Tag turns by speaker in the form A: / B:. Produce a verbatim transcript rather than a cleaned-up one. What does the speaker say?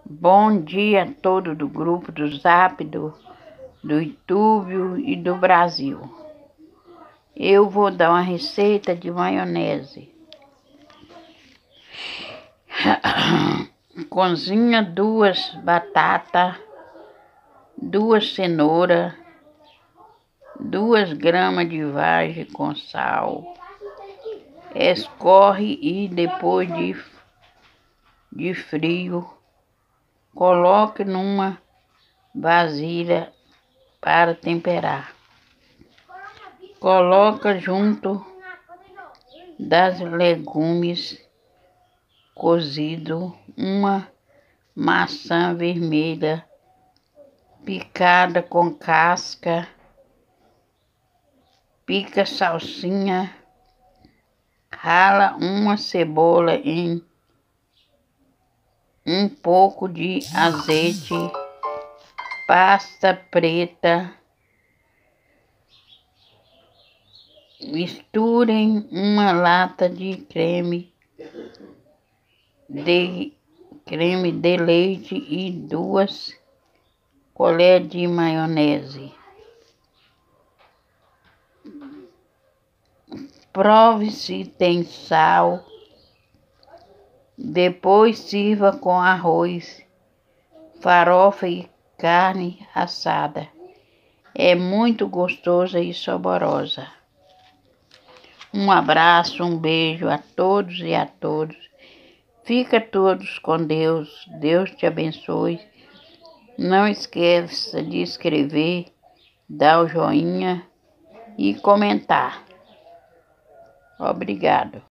A: Bom dia a todo do grupo do Zap, do, do YouTube e do Brasil. Eu vou dar uma receita de maionese. Cozinha duas batatas, duas cenouras, duas gramas de vagem com sal. Escorre e depois de, de frio, coloque numa vasilha para temperar. Coloca junto das legumes cozido uma maçã vermelha picada com casca, pica salsinha, rala uma cebola em um pouco de azeite, pasta preta, misturem uma lata de creme de creme de leite e duas colheres de maionese. Prove se tem sal. Depois sirva com arroz, farofa e carne assada. É muito gostosa e saborosa. Um abraço, um beijo a todos e a todos. Fica todos com Deus. Deus te abençoe. Não esqueça de escrever, dar o joinha e comentar. Obrigado.